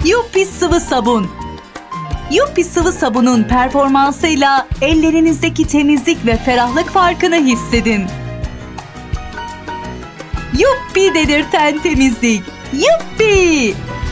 Yuppi sıvı sabun. Yuppi sıvı sabunun performansıyla ellerinizdeki temizlik ve ferahlık farkını hissedin. Yuppi dedirten temizlik. Yuppi!